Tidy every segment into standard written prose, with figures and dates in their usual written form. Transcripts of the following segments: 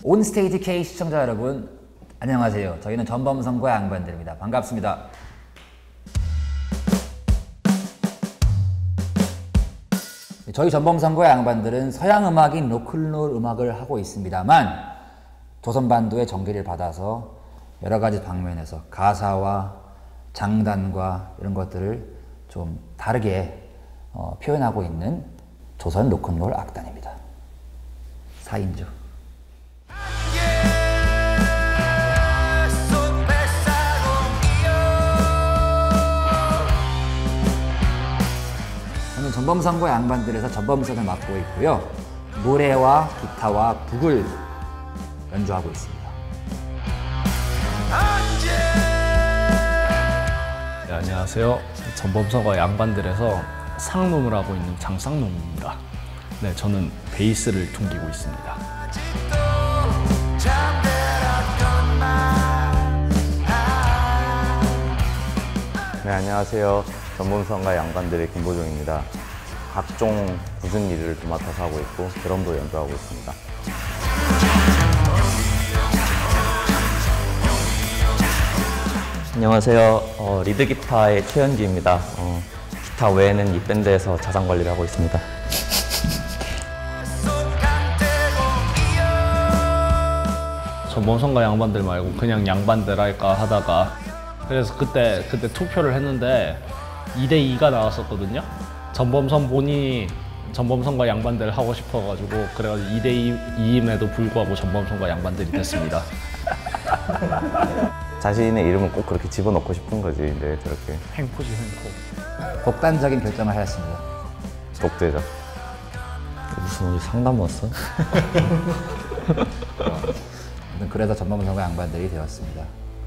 온스테이지 K 시청자 여러분, 안녕하세요. 저희는 전범선과 양반들입니다. 반갑습니다. 저희 전범선과 양반들은 서양 음악인 로큰롤 음악을 하고 있습니다만 조선반도의 정기를 받아서 여러 가지 방면에서 가사와 장단과 이런 것들을 좀 다르게 표현하고 있는 조선 로큰롤 악단입니다. 4인조. 저는 전범선과 양반들에서 전범선을 맡고 있고요. 노래와 기타와 북을 연주하고 있습니다. 네, 안녕하세요. 전범선과 양반들에서 상놈을 하고 있는 장상놈입니다. 네, 저는 베이스를 퉁기고 있습니다. 네, 안녕하세요. 전범선과 양반들의 김보종입니다. 각종 굳은 일을 맡아서 하고 있고 드럼도 연주하고 있습니다. 안녕하세요. 리드기타의 최현기입니다. 기타 외에는 이 밴드에서 자산관리를 하고 있습니다. 전범선과 양반들 말고 그냥 양반들 할까 하다가 그래서 그때 투표를 했는데 2대2가 나왔었거든요. 전범선 본인이 전범선과 양반들 하고 싶어가지고 그래가지고 2대2임에도 불구하고 전범선과 양반들이 됐습니다. 자신의 이름은 꼭 그렇게 집어넣고 싶은 거지. 네, 저렇게. 횡포지 횡포. 독단적인 결정을 하였습니다. 독재자. 무슨 어디 상담 왔어? 그래서 전범선과 양반들이 되었습니다.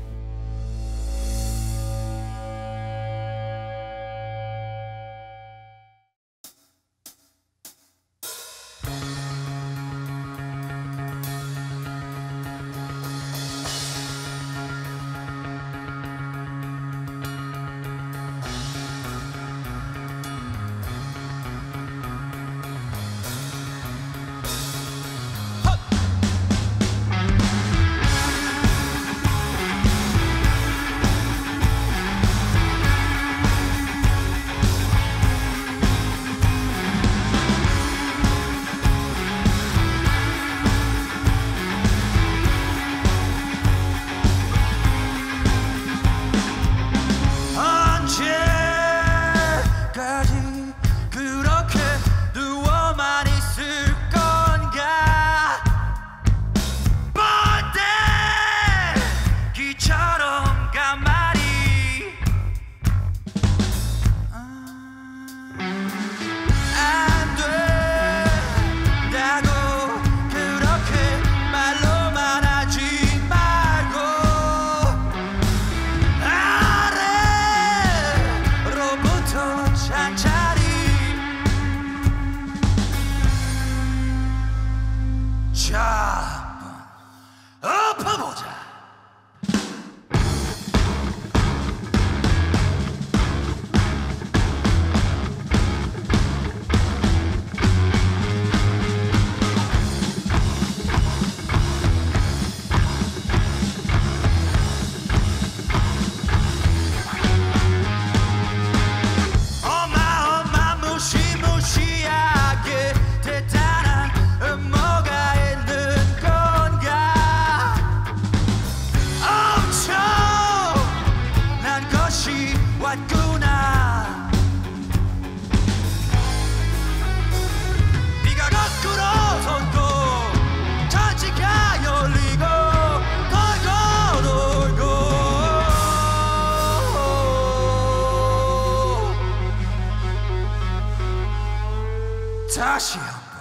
다시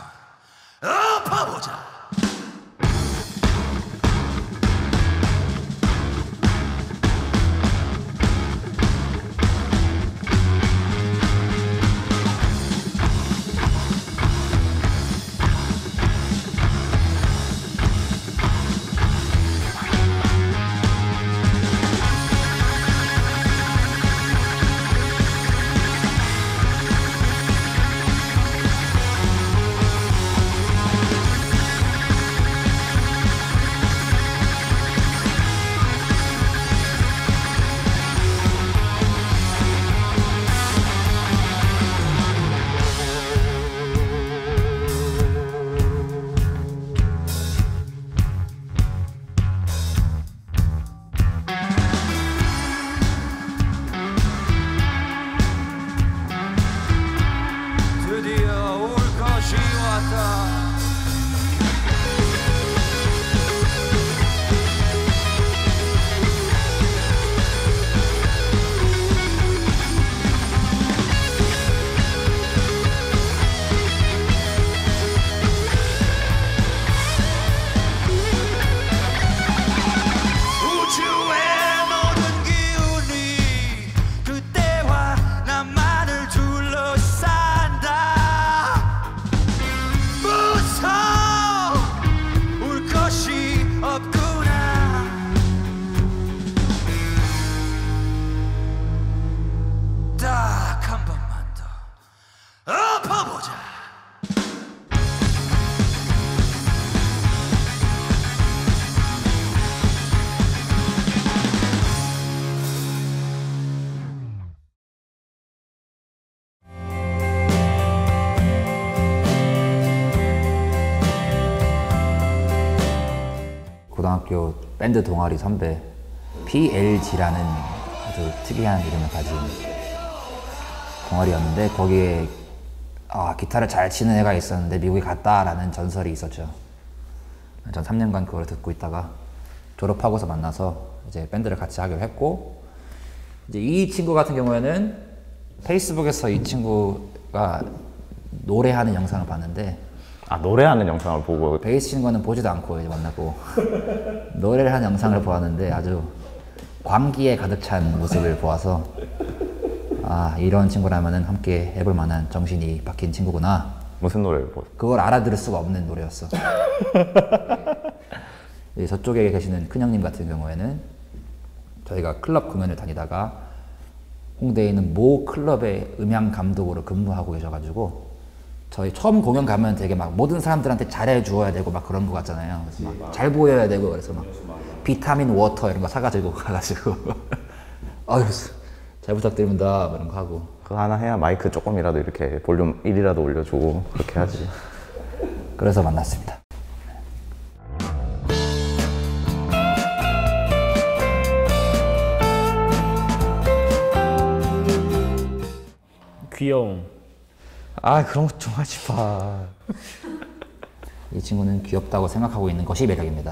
한번 엎어보자. 우주의 모든 기운이 그때와 나만을 둘러싼다. 무서워 울 것이 없구나. 딱 한 번만 더 엎어보자. 고등학교 밴드 동아리 선배 PLG라는 아주 특이한 이름을 가진 동아리였는데 거기에 기타를 잘 치는 애가 있었는데 미국에 갔다라는 전설이 있었죠. 전 3년간 그걸 듣고 있다가 졸업하고서 만나서 이제 밴드를 같이 하기로 했고, 이제 이 친구 같은 경우에는 페이스북에서 이 친구가 노래하는 영상을 봤는데, 아, 노래하는 영상을 보고 베이스 치는 거는 보지도 않고 이제 만나고 노래를 하는 영상을 보았는데 아주 광기에 가득 찬 모습을 보아서 이런 친구라면은 함께 해볼 만한 정신이 박힌 친구구나. 무슨 노래를 보고 그걸 알아들을 수가 없는 노래였어. 저쪽에 계시는 큰형님 같은 경우에는 저희가 클럽 공연을 다니다가 홍대에 있는 모 클럽의 음향 감독으로 근무하고 계셔가지고 저희 처음 공연 가면 되게 막 모든 사람들한테 잘해 주어야 되고 막 그런 거 같잖아요. 그래서 막 잘 보여야 되고, 그래서 막 비타민 워터 이런 거 사가지고 가가지고 아유 잘 부탁드립니다 이런 거 하고. 그거 하나 해야 마이크 조금이라도 이렇게 볼륨 1이라도 올려주고 그렇게 하지. 그래서 만났습니다. 귀여움. 아, 그런 것 좀 하지 마. 이 친구는 귀엽다고 생각하고 있는 것이 매력입니다.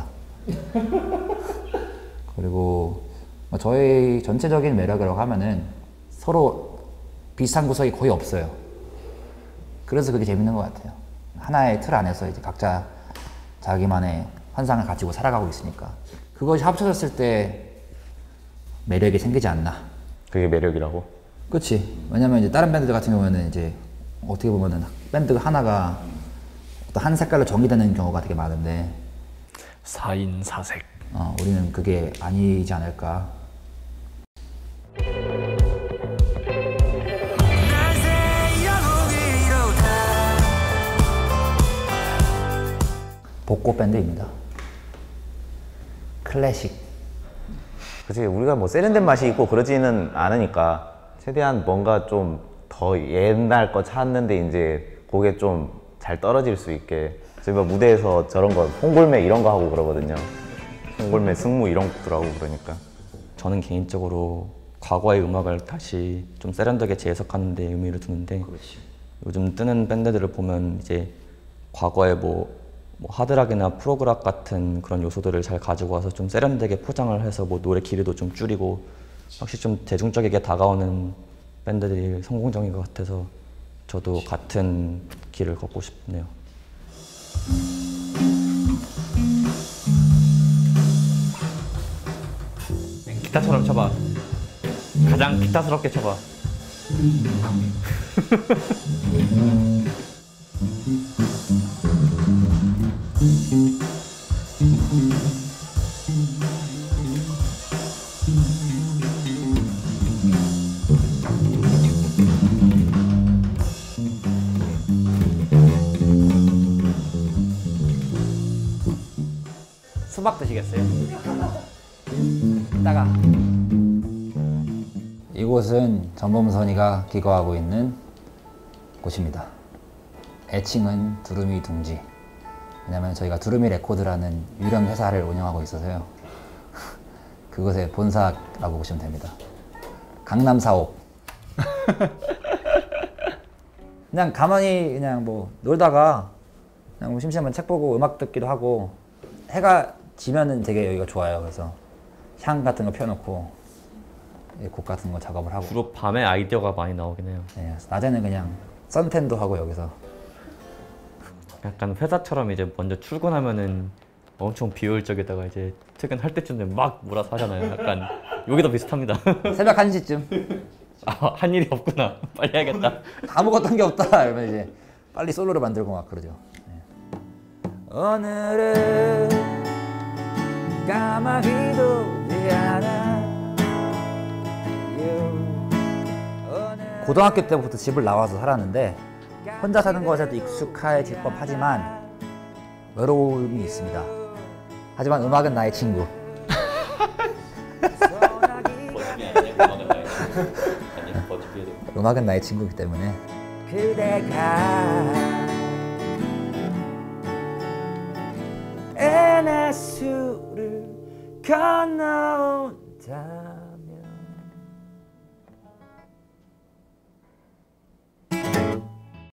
그리고 저희 전체적인 매력이라고 하면은 서로 비슷한 구석이 거의 없어요. 그래서 그게 재밌는 것 같아요. 하나의 틀 안에서 이제 각자 자기만의 환상을 가지고 살아가고 있으니까 그것이 합쳐졌을 때 매력이 생기지 않나. 그게 매력이라고? 그렇지. 왜냐면 이제 다른 밴드 같은 경우에는 이제 어떻게 보면은 밴드 하나가 어떤 한 색깔로 정의되는 경우가 되게 많은데 4인 4색. 우리는 그게 아니지 않을까. 복고 밴드입니다. 클래식. 그치, 우리가 뭐 세련된 맛이 있고 그러지는 않으니까 최대한 뭔가 좀 더 옛날 거 찾는데 이제 그게 좀 잘 떨어질 수 있게 저희가 무대에서 저런 거 홍골매 이런 거 하고 그러거든요. 홍골매 승무 이런 것들 하고 그러니까. 저는 개인적으로 과거의 음악을 다시 좀 세련되게 재해석하는 데 의미를 두는데, 요즘 뜨는 밴드들을 보면 이제 과거의 뭐 하드락이나 프로그락 같은 그런 요소들을 잘 가지고 와서 좀 세련되게 포장을 해서 뭐 노래 길이도 좀 줄이고 확실히 좀 대중적이게 다가오는 밴드들이 성공적인 것 같아서 저도 같은 길을 걷고 싶네요. 기타처럼 쳐봐. 가장 기타스럽게 쳐봐. 수박 드시겠어요? 이따가. 이곳은 전범선이가 기거하고 있는 곳입니다. 애칭은 두루미 둥지. 왜냐면 저희가 두루미 레코드라는 유령 회사를 운영하고 있어서요. 그곳의 본사라고 보시면 됩니다. 강남 사옥. 그냥 가만히 그냥 뭐 놀다가 그냥 뭐 심심하면 책 보고 음악 듣기도 하고 해가 지면은 되게 여기가 좋아요. 그래서 향 같은 거 펴놓고 곡 같은 거 작업을 하고. 주로 밤에 아이디어가 많이 나오긴 해요. 네, 그래서 낮에는 그냥 선텐도 하고 여기서. 약간 회사처럼 이제 먼저 출근하면은 엄청 비효율적에다가 이제 퇴근할 때쯤 되면 막 몰아서 하잖아요. 약간 여기도 비슷합니다. 새벽 1시쯤 아, 한 일이 없구나. 빨리 해야겠다. 아무것도 한 게 없다 이러면 이제 빨리 솔로를 만들고 막 그러죠. 네. 오늘은 까마귀도 않아. 고등학교 때부터 집을 나와서 살았는데 혼자 사는 것에도 익숙해질 법하지만 외로움이 있습니다. 하지만 음악은 나의 친구. 음악은 나의 친구이기 때문에 그대가 NSU를 건너온다.